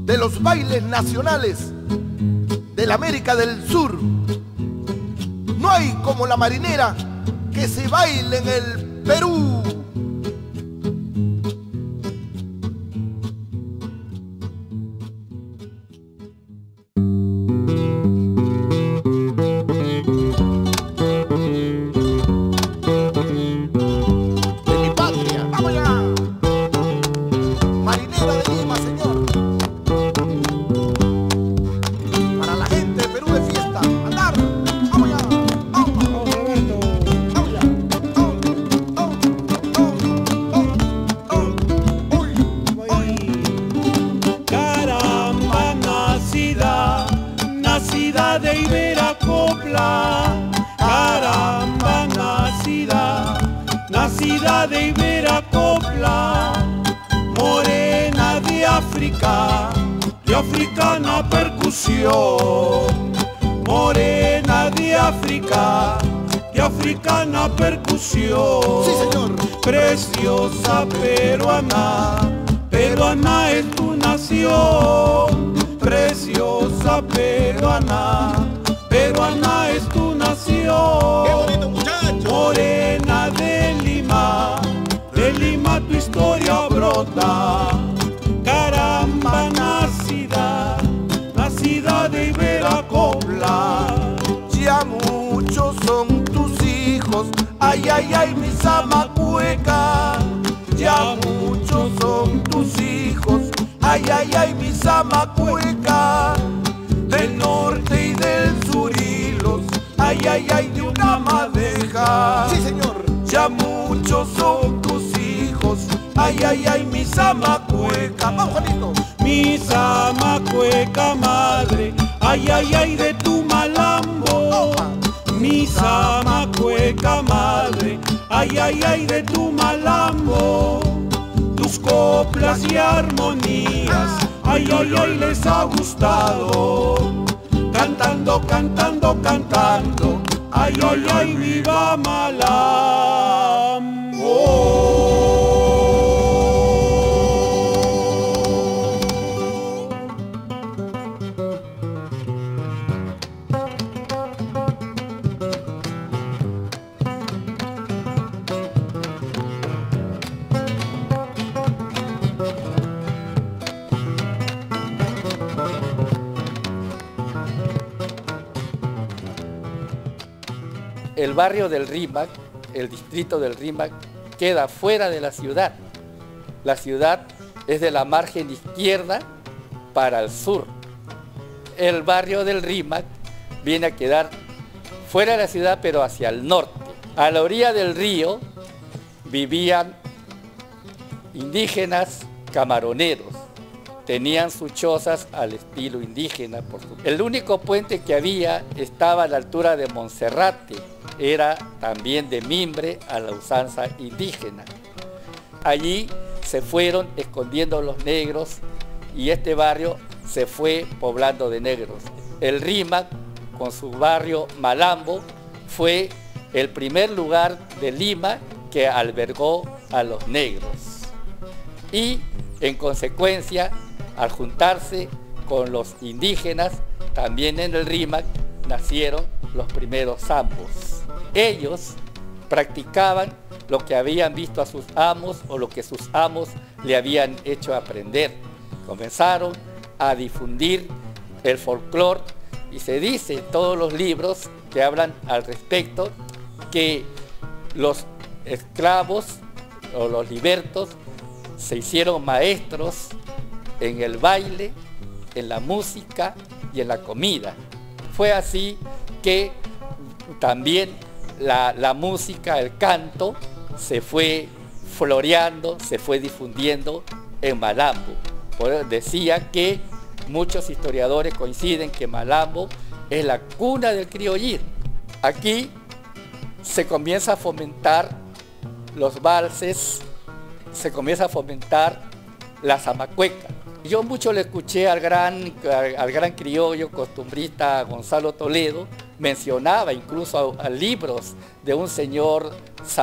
de los bailes nacionales de la América del Sur. No hay como la marinera que se baile en el Perú. De Iberacopla, caramba, nacida de Iberacopla, morena de africana percusión, morena de africana percusión. Sí, señor. Preciosa peruana es tu nación. Preciosa peruana es tu nación. ¡Qué bonito, muchacho! Morena de Lima tu historia brota. Caramba, nacida de Iberacopla. Ya muchos son tus hijos, ay, ay, ay, mi zamacueca. Ya muchos son tus hijos, ay, ay, ay, mi zamacueca. Del norte y del sur hilos, ay, ay, ay, de una madeja. Sí, señor. Ya muchos son tus hijos, ay, ay, ay, mi zamacueca. Vamos, Juanito. Mi zamacueca madre, ay, ay, ay, de tu malambo. Mi zamacueca madre, ay, ay, ay, de tu malambo. Tus coplas y armonías, ay, ay, ay, les ha gustado. Cantando, cantando, cantando, ay, ay, ay, viva Malambo. El barrio del Rímac, el distrito del Rímac, queda fuera de la ciudad. La ciudad es de la margen izquierda para el sur. El barrio del Rímac viene a quedar fuera de la ciudad, pero hacia el norte. A la orilla del río vivían indígenas camaroneros. Tenían sus chozas al estilo indígena. El único puente que había estaba a la altura de Monserrate. Era también de mimbre a la usanza indígena. Allí se fueron escondiendo los negros y este barrio se fue poblando de negros. El Rímac, con su barrio Malambo, fue el primer lugar de Lima que albergó a los negros. Y en consecuencia, al juntarse con los indígenas, también en el Rímac nacieron los primeros zambos. Ellos practicaban lo que habían visto a sus amos o lo que sus amos le habían hecho aprender. Comenzaron a difundir el folclore y se dice en todos los libros que hablan al respecto que los esclavos o los libertos se hicieron maestros en el baile, en la música y en la comida. Fue así que también la música, el canto, se fue floreando, se fue difundiendo en Malambo. Decía que muchos historiadores coinciden que Malambo es la cuna del criollismo. Aquí se comienza a fomentar los valses, se comienza a fomentar la zamacueca. Yo mucho le escuché al gran criollo costumbrista Gonzalo Toledo, mencionaba incluso a libros de un señor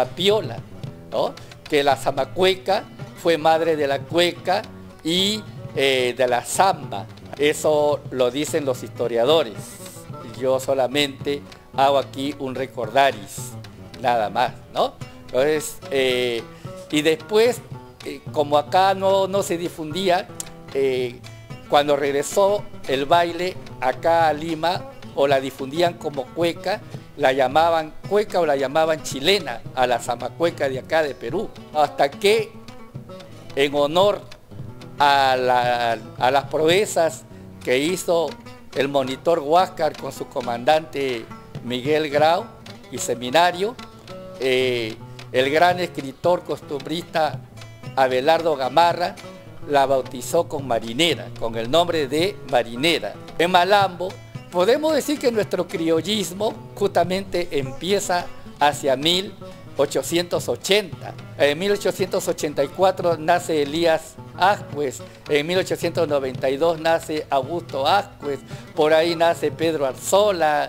Zapiola, ¿no? Que la zamacueca fue madre de la cueca y de la samba. Eso lo dicen los historiadores. Yo solamente hago aquí un recordaris, nada más, ¿no? Entonces, y después, como acá no se difundía, cuando regresó el baile acá a Lima, o la difundían como cueca, la llamaban cueca o la llamaban chilena a la zamacueca de acá de Perú. Hasta que, en honor a las proezas que hizo el monitor Huáscar con su comandante Miguel Grau y seminario, el gran escritor costumbrista Abelardo Gamarra la bautizó con Marinera, con el nombre de Marinera. En Malambo, podemos decir que nuestro criollismo justamente empieza hacia 1880. En 1884 nace Elías Ascuez, en 1892 nace Augusto Ascuez, por ahí nace Pedro Arzola,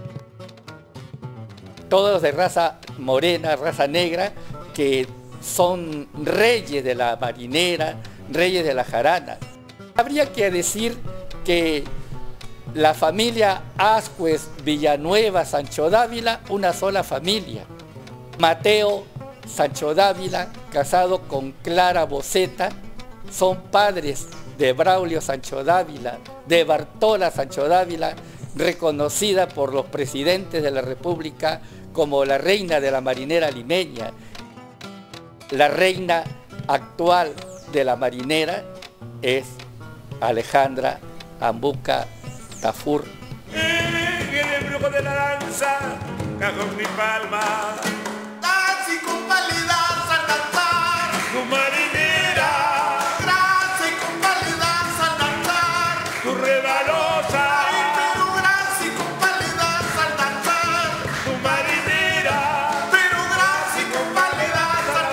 todos de raza morena, raza negra, que son reyes de la marinera, reyes de la jarana. Habría que decir que la familia Ascuez, Villanueva, Sancho Dávila, una sola familia. Mateo Sancho Dávila, casado con Clara Boceta, son padres de Braulio Sancho Dávila, de Bartola Sancho Dávila, reconocida por los presidentes de la República como la reina de la marinera limeña. La reina actual de la marinera es Alejandra Ambuca Tafur. El brujo de la danza, cajón mi palma. Danza y con pálida al danzar, Tu marinera, gracia y con pálida al danzar, tu rebalosa. pero gracia y con pálida al danzar, Tu marinera, pero gracia y con pálida al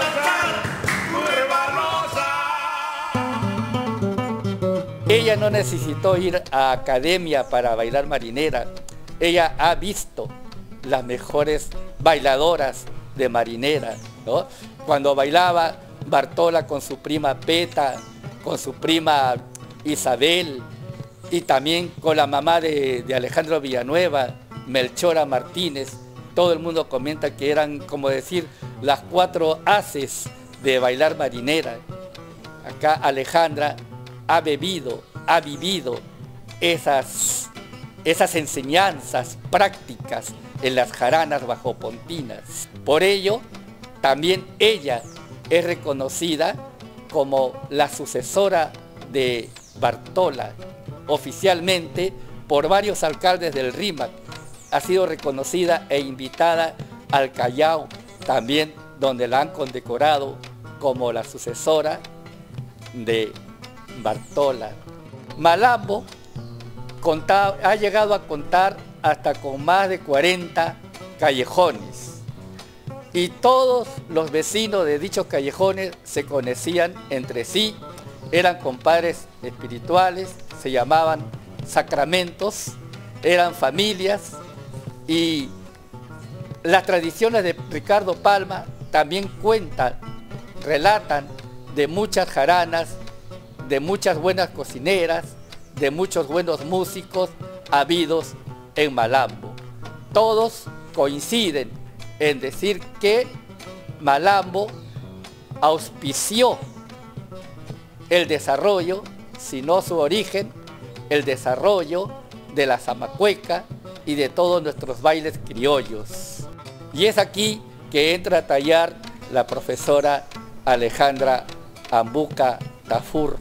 danzar. tu rebalosa. Ella no necesitó ir a academia para bailar marinera. Ella ha visto las mejores bailadoras de marinera, ¿no? Cuando bailaba Bartola con su prima Peta, con su prima Isabel, y también con la mamá de Alejandro Villanueva, Melchora Martínez, todo el mundo comenta que eran, como decir, las 4 haces de bailar marinera. Acá Alejandra ha vivido esas enseñanzas prácticas en las jaranas bajopontinas. Por ello, también ella es reconocida como la sucesora de Bartola, oficialmente por varios alcaldes del Rímac. Ha sido reconocida e invitada al Callao, también donde la han condecorado como la sucesora de Bartola. Malambo ha llegado a contar hasta con más de 40 callejones. Y todos los vecinos de dichos callejones se conocían entre sí, eran compadres espirituales, se llamaban sacramentos, eran familias, y las tradiciones de Ricardo Palma también relatan de muchas jaranas, de muchas buenas cocineras, de muchos buenos músicos habidos en Malambo. Todos coinciden en decir que Malambo auspició el desarrollo, si no su origen, el desarrollo de la zamacueca y de todos nuestros bailes criollos. Y es aquí que entra a tallar la profesora Alejandra Ambuca Tafur.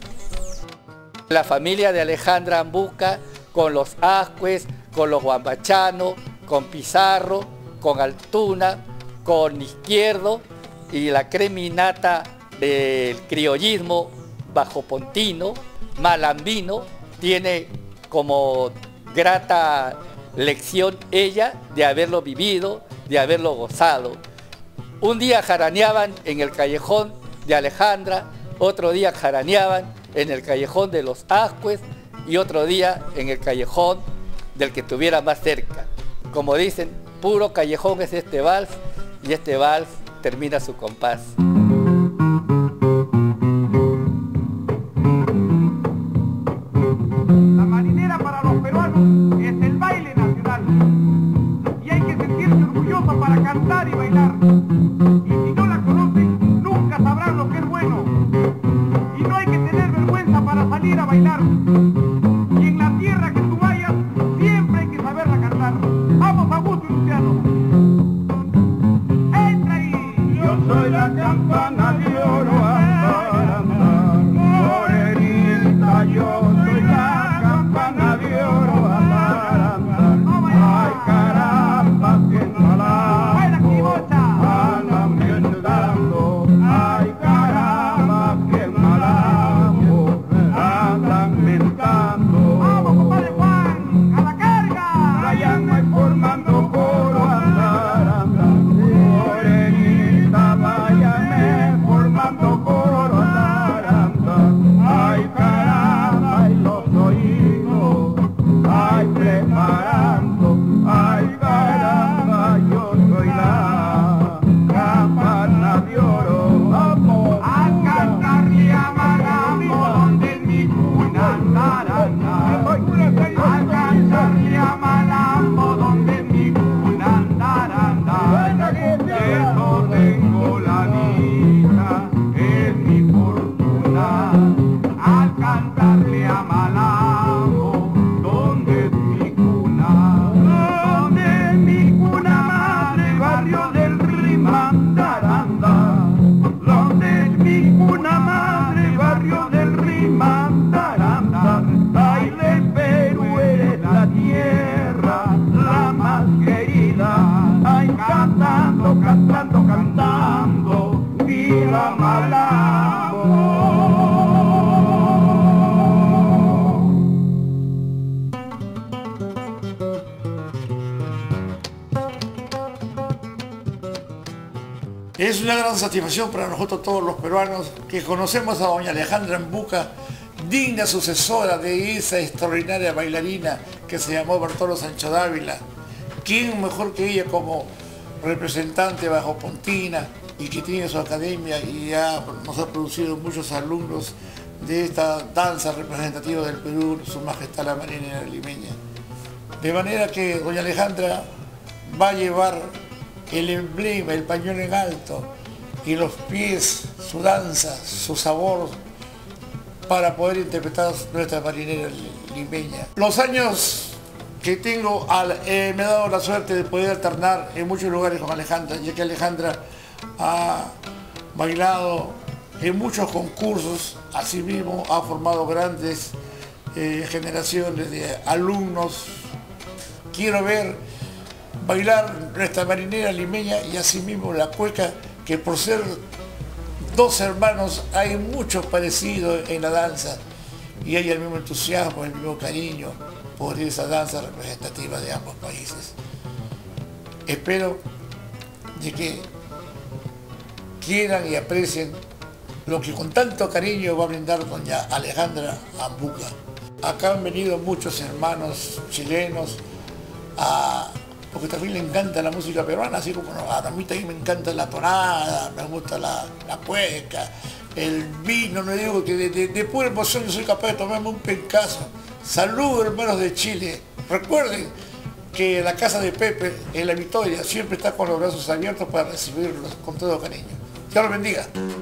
La familia de Alejandra Ambuca, con los Ascuez, con los Guambachano, con Pizarro, con Altuna, con Izquierdo y la creminata del criollismo bajopontino, malambino, tiene como grata lección ella de haberlo vivido, de haberlo gozado. Un día jaraneaban en el callejón de Alejandra, otro día jaraneaban en el callejón de los Ascuez y otro día en el callejón del que estuviera más cerca. Como dicen, puro callejón es este vals, y este vals termina su compás. soy la campana de oro, andar, andar. Morenita, yo soy la campana de oro, andar, andar. Ay, caramba, que malambo, andan mentando. Ay, caramba, que malambo, andan mentando. Vamos, compadre Juan, a la carga. Vayan formando coro, andar, andar. Morenita, váyame formando coro, andar, andar. Ay, caramba, y los oídos, ay, preparando. Ay, caramba, yo soy la campana de oro. Vamos A cantarle a Malambo donde mi cuna andará. A cantarle a Malambo donde mi cuna andará. Eso tengo la vida, es mi fortuna. Al cantarle a Malambo ¿Dónde es mi cuna? ¿Dónde es mi cuna madre? Barrio del Rimandaranda. ¿Dónde es mi cuna madre? Barrio del Rimandaranda. Ay, del Perú eres la tierra, la más querida. Ay, cantando, cantando, cantando, viva Malambo. Es una gran satisfacción para nosotros todos los peruanos que conocemos a doña Alejandra Ambuca, digna sucesora de esa extraordinaria bailarina que se llamó Bartolo Sancho Dávila. ¿Quién mejor que ella como representante bajo Pontina y que tiene su academia y ya nos ha producido muchos alumnos de esta danza representativa del Perú, su majestad la marinera limeña? De manera que doña Alejandra va a llevar el emblema, el pañuelo en alto y los pies, su danza, su sabor, para poder interpretar nuestra marinera limeña. Los años que tengo, me ha dado la suerte de poder alternar en muchos lugares con Alejandra, ya que Alejandra ha bailado en muchos concursos, asimismo ha formado grandes generaciones de alumnos. Quiero ver bailar nuestra marinera limeña y asimismo la cueca, que por ser dos hermanos hay mucho parecido en la danza y hay el mismo entusiasmo, el mismo cariño por esa danza representativa de ambos países. Espero de que quieran y aprecien lo que con tanto cariño va a brindar doña Alejandra Ambuca. Acá han venido muchos hermanos chilenos porque también le encanta la música peruana, así como a mí también me encanta la tonada, me gusta la cueca, el vino. No digo que de pura emoción yo soy capaz de tomarme un pencazo. Saludos, hermanos de Chile. Recuerden que la casa de Pepe en La Victoria siempre está con los brazos abiertos para recibirlos con todo cariño. Dios los bendiga.